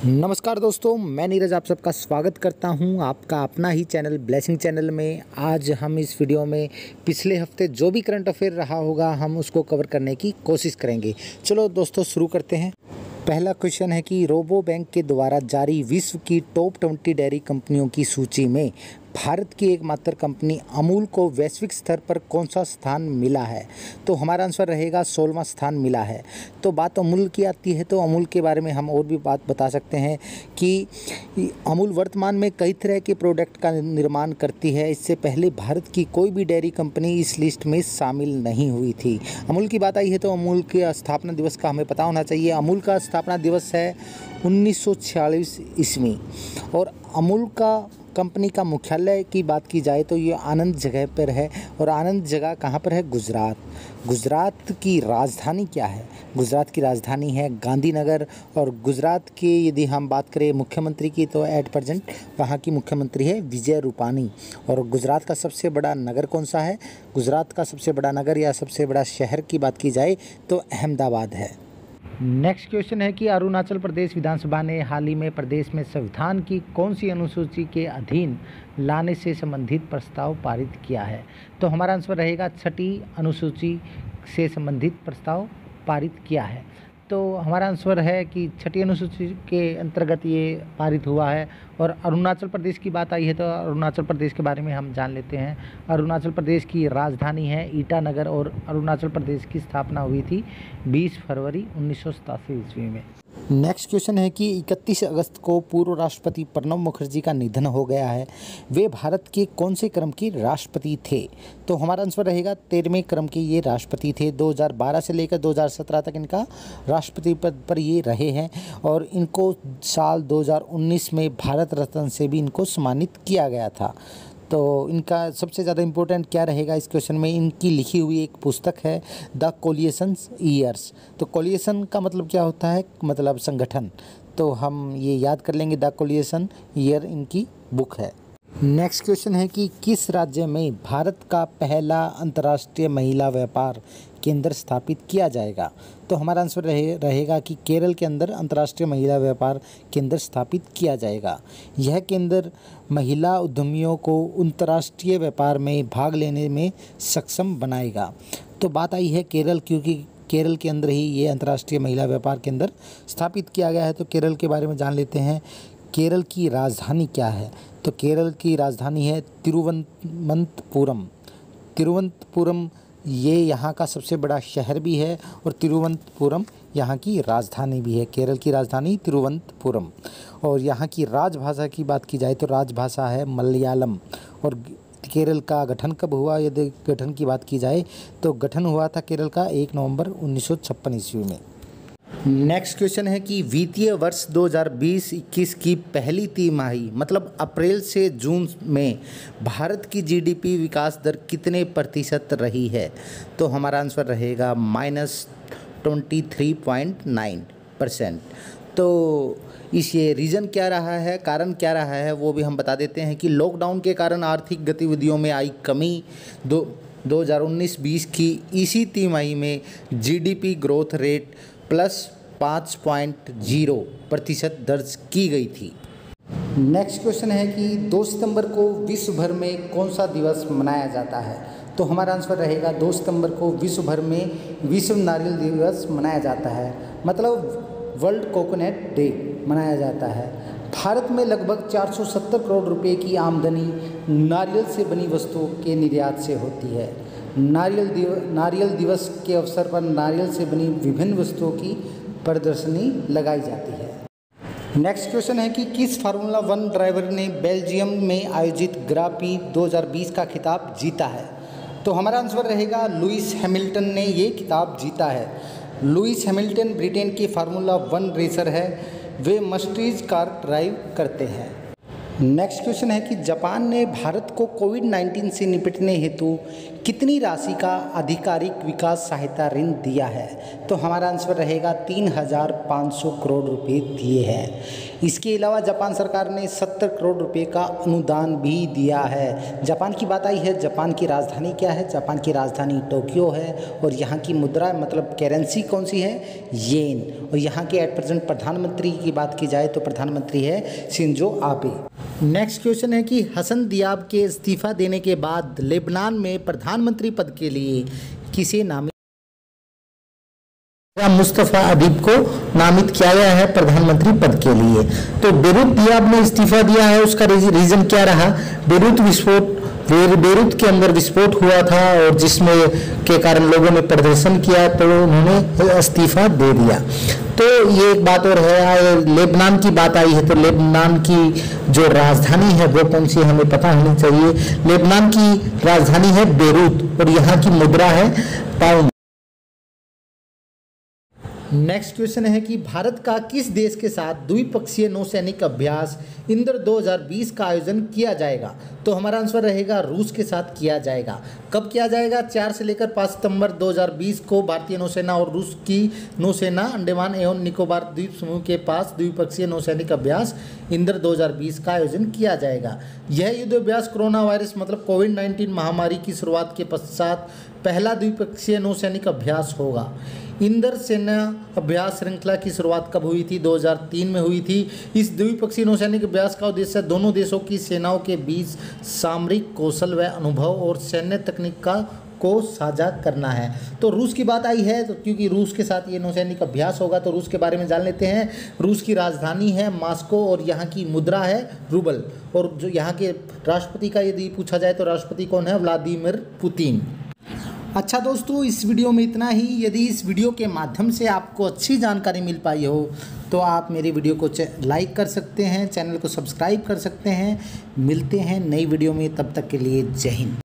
नमस्कार दोस्तों, मैं नीरज आप सबका स्वागत करता हूं आपका अपना ही चैनल ब्लेसिंग चैनल में। आज हम इस वीडियो में पिछले हफ्ते जो भी करंट अफेयर रहा होगा हम उसको कवर करने की कोशिश करेंगे। चलो दोस्तों शुरू करते हैं। पहला क्वेश्चन है कि रोबो बैंक के द्वारा जारी विश्व की टॉप 20 डेयरी कंपनियों की सूची में भारत की एकमात्र कंपनी अमूल को वैश्विक स्तर पर कौन सा स्थान मिला है? तो हमारा आंसर रहेगा 16वां स्थान मिला है। तो बात अमूल की आती है तो अमूल के बारे में हम और भी बात बता सकते हैं कि अमूल वर्तमान में कई तरह के प्रोडक्ट का निर्माण करती है। इससे पहले भारत की कोई भी डेयरी कंपनी इस लिस्ट में शामिल नहीं हुई थी। अमूल की बात आई है तो अमूल के स्थापना दिवस का हमें पता होना चाहिए। अमूल का स्थापना दिवस है 1946 ईस्वी और अमूल का कंपनी का मुख्यालय की बात की जाए तो ये आनंद जगह पर है। और आनंद जगह कहाँ पर है? गुजरात। गुजरात की राजधानी क्या है? गुजरात की राजधानी है गांधीनगर। और गुजरात के यदि हम बात करें मुख्यमंत्री की तो एट प्रेजेंट वहाँ की मुख्यमंत्री है विजय रूपानी। और गुजरात का सबसे बड़ा नगर कौन सा है? गुजरात का सबसे बड़ा नगर या सबसे बड़ा शहर की बात की जाए तो अहमदाबाद है। नेक्स्ट क्वेश्चन है कि अरुणाचल प्रदेश विधानसभा ने हाल ही में प्रदेश में संविधान की कौन सी अनुसूची के अधीन लाने से संबंधित प्रस्ताव पारित किया है? तो हमारा आंसर रहेगा 6ठी अनुसूची से संबंधित प्रस्ताव पारित किया है। तो हमारा आंसर है कि 6ठी अनुसूची के अंतर्गत ये पारित हुआ है। और अरुणाचल प्रदेश की बात आई है तो अरुणाचल प्रदेश के बारे में हम जान लेते हैं। अरुणाचल प्रदेश की राजधानी है ईटानगर और अरुणाचल प्रदेश की स्थापना हुई थी 20 फरवरी 1987 ईस्वी में। नेक्स्ट क्वेश्चन है कि 31 अगस्त को पूर्व राष्ट्रपति प्रणब मुखर्जी का निधन हो गया है। वे भारत के कौन से क्रम के राष्ट्रपति थे? तो हमारा आंसर रहेगा 13वें क्रम के ये राष्ट्रपति थे। 2012 से लेकर 2017 तक इनका राष्ट्रपति पद पर ये रहे हैं। और इनको साल 2019 में भारत रत्न से भी इनको सम्मानित किया गया था। तो इनका सबसे ज़्यादा इम्पोर्टेंट क्या रहेगा इस क्वेश्चन में? इनकी लिखी हुई एक पुस्तक है द कोलिएशंस ईयर्स। तो कोलिएशन का मतलब क्या होता है? मतलब संगठन। तो हम ये याद कर लेंगे, द कोलिएशन ईयर इनकी बुक है। नेक्स्ट क्वेश्चन है कि किस राज्य में भारत का पहला अंतर्राष्ट्रीय महिला व्यापार केंद्र स्थापित किया जाएगा? तो हमारा आंसर रहेगा कि केरल के अंदर अंतर्राष्ट्रीय महिला व्यापार केंद्र स्थापित किया जाएगा। यह केंद्र महिला उद्यमियों को अंतर्राष्ट्रीय व्यापार में भाग लेने में सक्षम बनाएगा। तो बात आई है केरल, क्योंकि केरल के अंदर ही ये अंतर्राष्ट्रीय महिला व्यापार केंद्र स्थापित किया गया है। तो केरल के बारे में जान लेते हैं। केरल की राजधानी क्या है? तो केरल की राजधानी है तिरुवनंतपुरम। तिरुवनंतपुरम ये यहाँ का सबसे बड़ा शहर भी है और तिरुवनंतपुरम यहाँ की राजधानी भी है। केरल की राजधानी तिरुवनंतपुरम। और यहाँ की राजभाषा की बात की जाए तो राजभाषा है मलयालम। और केरल का गठन कब हुआ? यदि गठन की बात की जाए तो गठन हुआ था केरल का 1 नवंबर 1956 ईस्वी में। नेक्स्ट क्वेश्चन है कि वित्तीय वर्ष 2020-21 की पहली तिमाही मतलब अप्रैल से जून में भारत की जीडीपी विकास दर कितने प्रतिशत रही है? तो हमारा आंसर रहेगा -23.9%। तो इस ये रीज़न क्या रहा है, कारण क्या रहा है वो भी हम बता देते हैं कि लॉकडाउन के कारण आर्थिक गतिविधियों में आई कमी 2019-20 की इसी तिमाही में जीडीपी ग्रोथ रेट +5.0% दर्ज की गई थी। नेक्स्ट क्वेश्चन है कि 2 सितंबर को विश्व भर में कौन सा दिवस मनाया जाता है? तो हमारा आंसर रहेगा 2 सितंबर को विश्व भर में विश्व नारियल दिवस मनाया जाता है। मतलब वर्ल्ड कोकोनट डे मनाया जाता है। भारत में लगभग 470 करोड़ रुपए की आमदनी नारियल से बनी वस्तुओं के निर्यात से होती है। नारियल दिवस के अवसर पर नारियल से बनी विभिन्न वस्तुओं की प्रदर्शनी लगाई जाती है। नेक्स्ट क्वेश्चन है कि किस फार्मूला 1 ड्राइवर ने बेल्जियम में आयोजित ग्रां प्री 2020 का खिताब जीता है? तो हमारा आंसर रहेगा लुइस हैमिल्टन ने ये खिताब जीता है। लुइस हैमिल्टन ब्रिटेन के फार्मूला 1 रेसर है। वे मर्सिडीज कार ड्राइव करते हैं। नेक्स्ट क्वेश्चन है कि जापान ने भारत को कोविड-19 से निपटने हेतु कितनी राशि का आधिकारिक विकास सहायता ऋण दिया है? तो हमारा आंसर रहेगा 3,500 करोड़ रुपए दिए हैं। इसके अलावा जापान सरकार ने 70 करोड़ रुपए का अनुदान भी दिया है। जापान की बात आई है, जापान की राजधानी क्या है? जापान की राजधानी टोक्यो है और यहाँ की मुद्रा मतलब करेंसी कौन सी है? येन। और यहाँ के एट प्रेजेंट प्रधानमंत्री की बात की जाए तो प्रधानमंत्री है शिंजो आबे। नेक्स्ट क्वेश्चन है कि हसन दियाब के इस्तीफा देने के बाद लेबनान में प्रधानमंत्री पद के लिए किसे नामित मुस्तफ़ा अदीब को नामित किया गया है प्रधानमंत्री पद के लिए? तो बेरूत दियाब ने इस्तीफा दिया है, उसका रीजन क्या रहा? बेरूत के अंदर विस्फोट हुआ था और जिसमें के कारण लोगों ने प्रदर्शन किया तो उन्होंने इस्तीफा दे दिया। तो ये एक बात और है, लेबनान की बात आई है तो लेबनान की जो राजधानी है वो कौन सी हमें पता होनी चाहिए। लेबनान की राजधानी है बेरूत और यहाँ की मुद्रा है पाउंड। नेक्स्ट क्वेश्चन है कि भारत का किस देश के साथ द्विपक्षीय नौसैनिक अभ्यास इंद्र 2020 का आयोजन किया जाएगा? तो हमारा आंसर रहेगा रूस के साथ किया जाएगा। कब किया जाएगा? 4 से लेकर 5 सितंबर 2020 को भारतीय नौसेना और रूस की नौसेना अंडमान एवं निकोबार द्वीप समूह के पास द्विपक्षीय नौसैनिक अभ्यास इंद्र 2020 का आयोजन किया जाएगा। यह युद्ध अभ्यास कोरोना वायरस मतलब कोविड-19 महामारी की शुरुआत के पश्चात पहला द्विपक्षीय नौसैनिक अभ्यास होगा। इंद्र सेना अभ्यास श्रृंखला की शुरुआत कब हुई थी? 2003 में हुई थी। इस द्विपक्षीय नौसैनिक अभ्यास का उद्देश्य दोनों देशों की सेनाओं के बीच सामरिक कौशल व अनुभव और सैन्य तकनीक को साझा करना है। तो रूस की बात आई है तो क्योंकि रूस के साथ ये नौसैनिक अभ्यास होगा तो रूस के बारे में जान लेते हैं। रूस की राजधानी है मॉस्को और यहाँ की मुद्रा है रूबल। और जो यहाँ के राष्ट्रपति का यदि पूछा जाए तो राष्ट्रपति कौन है? Vladimir Putin. अच्छा दोस्तों, इस वीडियो में इतना ही। यदि इस वीडियो के माध्यम से आपको अच्छी जानकारी मिल पाई हो तो आप मेरी वीडियो को लाइक कर सकते हैं, चैनल को सब्सक्राइब कर सकते हैं। मिलते हैं नई वीडियो में, तब तक के लिए जय हिंद।